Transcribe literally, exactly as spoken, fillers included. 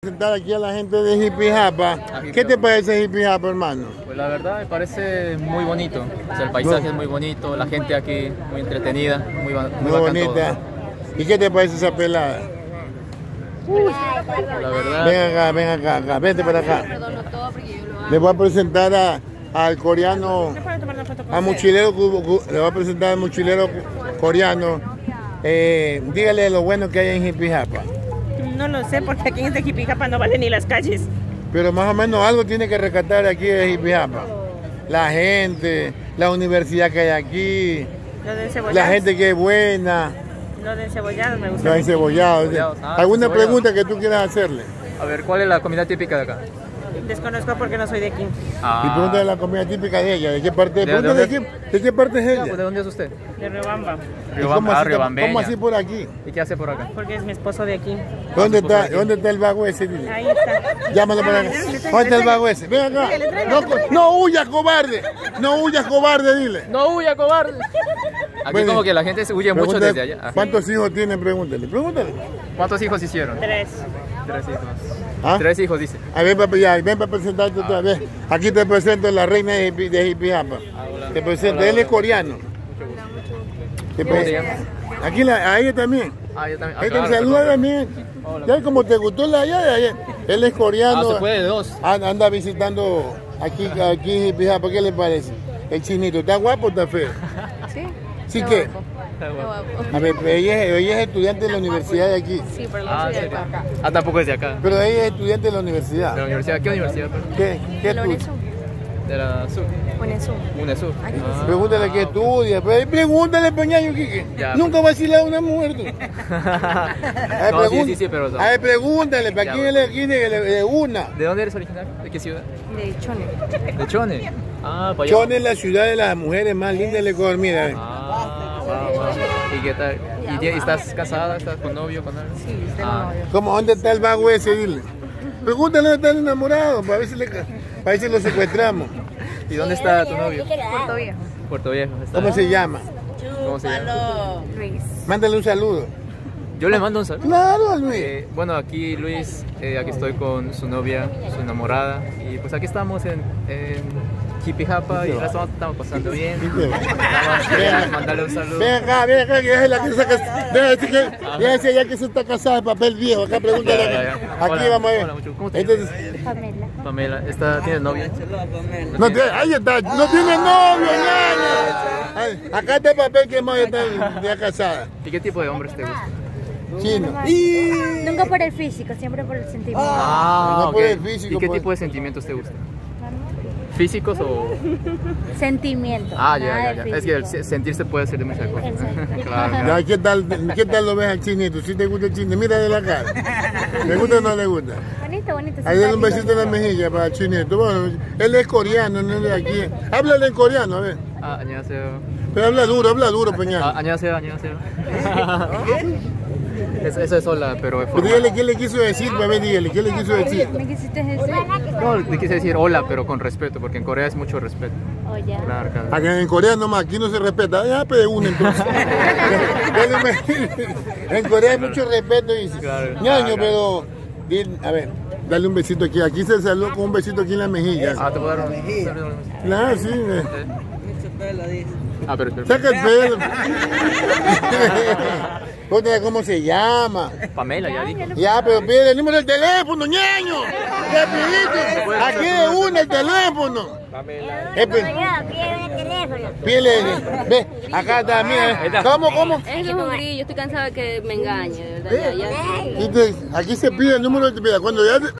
Presentar aquí a la gente de Jipijapa. ¿Qué te parece Jipijapa, hermano? Pues la verdad me parece muy bonito. O sea, el paisaje es muy bonito, la gente aquí muy entretenida, muy, muy, muy bonita. Todo. ¿Y qué te parece esa pelada? Uy, la verdad. Ven acá, ven acá, acá, vete para acá. Le voy a presentar a, al coreano, a mochilero, le voy a presentar al mochilero coreano. Eh, dígale lo bueno que hay en Jipijapa. No lo sé, porque aquí en este Jipijapa no valen ni las calles. Pero más o menos algo tiene que rescatar aquí de Jipijapa. La gente, la universidad que hay aquí, la gente que es buena. Lo de encebollado me gusta. Lo de encebollado. Ah, ¿alguna pregunta que tú quieras hacerle? A ver, ¿cuál es la comida típica de acá? Desconozco porque no soy de aquí. Ah. Y pregúntale la comida típica de ella. ¿De qué parte, ¿De, de, de, qué, ¿de qué parte es ella? ¿De dónde es usted? De Riobamba. Riobamba, ah, Riobambeña. ¿Cómo así por aquí? ¿Y qué hace por acá? Porque es mi esposo de aquí. ¿Dónde está, ¿dónde está el vago ese? Ahí está. Llámalo para acá. ¿Dónde está el vago ese? Ven acá. No, no huyas, cobarde. No huyas, cobarde, dile. No huyas, cobarde. Aquí bueno, como que la gente se huye mucho desde allá. Ajá. ¿Cuántos hijos tienen? Pregúntale. Pregúntale. ¿Cuántos hijos hicieron? Tres. Tres hijos. ¿Ah? Tres hijos, dice. A ver, papi, ya, ven para presentarte otra vez. Aquí te presento la reina de, de Jipijapa. Ah, te presento, hola, él es coreano. Te ¿Cómo te llamas? Aquí la, a ella también. Ah, yo también. Ah, claro, te saluda también. Hola. Ya como te gustó la allá, allá. Él es coreano. Ah, se puede de dos. Anda visitando aquí, aquí en Jipijapa. ¿Qué le parece? El chinito, ¿está guapo o está feo? Sí. ¿Sí qué? Está guapo. A ver, ella es, ella es estudiante de la universidad de aquí. Sí, pero no ah, soy de acá. Ah, tampoco es de acá. Pero ella es estudiante de la universidad. ¿De la universidad? ¿Qué universidad? ¿Qué? ¿Qué estudia? De la sur. UNESUR. UNESUR. Ah, pregúntale qué estudia. Pregúntale, Peñaño, Quique. Ya, nunca vacila a una mujer. A ver, no, sí, sí, sí, pero... A ver, pregúntale, ¿para quién es aquí de una? ¿De dónde eres originario? ¿De qué ciudad? De Chone. ¿De Chone? Ah, para allá. Chone es la ciudad de las mujeres más lindas del Ecuador, mira. Ah, wow, wow. ¿Y qué tal? ¿Y estás casada? ¿Estás con novio? Con algo? Sí, tengo ah. novio. ¿Cómo? ¿Dónde está el vago ese? Dile. Pregúntale dónde está el enamorado, para ver si, le, para ver si lo secuestramos. ¿Y dónde está tu novio? Puerto Viejo. Puerto Viejo. Está. ¿Cómo se llama? ¿Cómo se llama? Luis. Mándale un saludo. Yo le mando un saludo. Claro, Luis. Eh, bueno, aquí Luis, eh, aquí estoy con su novia, su enamorada. Y pues aquí estamos en, en Jipijapa y la estamos, estamos pasando bien. Vamos a mandarle un saludo. Ven acá, ven acá, que es la que se está casada. Déjese ya que se está casada de papel viejo. Acá pregúntale. Ya, ya, ya. Aquí hola, vamos a ver. Hola, mucho. ¿Cómo te llamas? Este Pamela. Pamela, ¿Está, ¿tienes novia? No, no tiene, ahí está, no tiene novio, ñaña. Acá está el papel que más está ya casada. ¿Y qué tipo de hombres te gustan? Chino. Y... Nunca por el físico, siempre por el sentimiento. Ah, no okay. por el físico. ¿Y qué por... tipo de sentimientos te gustan? ¿Físicos o...? Sentimientos. Ah, ya, ya, ya. Es que el sentirse puede ser de muchas cosas. Claro, claro. Ya, ¿qué tal, ¿qué tal lo ves al chinito? ¿Sí te gusta el chinito? Mira de la cara. ¿Le gusta o no le gusta? Bonito, bonito. Ahí dale un besito en la mejilla para el chinito. Bueno, él es coreano, no es de aquí. Háblale en coreano, a ver. Ah, 안녕하세요. Pero habla duro, habla duro, Peña. Ah, 안녕하세요, 안녕하세요. Eso, eso es hola, pero es formal. Dígale qué le quiso decir, bebé, dígale qué le quiso decir. ¿Me quisiste decir? No, le quise decir hola, pero con respeto, porque en Corea es mucho respeto. Oh, ya. Claro, claro. Aquí en Corea nomás, aquí no se respeta. Ya, pero uno entonces. En Corea hay mucho respeto, dice. Claro, ñaño, claro. pero... A ver, dale un besito aquí. Aquí se saluda con un besito aquí en la mejilla. Ah, ¿te puedo dar un besito? Claro, sí. Ah, pero... pero... Saca el pelo. ¿Cómo se llama? Pamela, ya dije. Ya, pero pide el número del teléfono, ñaño. Rapidito. Aquí de una el teléfono. Pamela. Pide el teléfono. Pide, ve, acá está, mira. ¿Cómo, cómo? Es un grillo, estoy cansada de que me engañe, de verdad. Ya, ya. Aquí se pide el número de teléfono. Cuando ya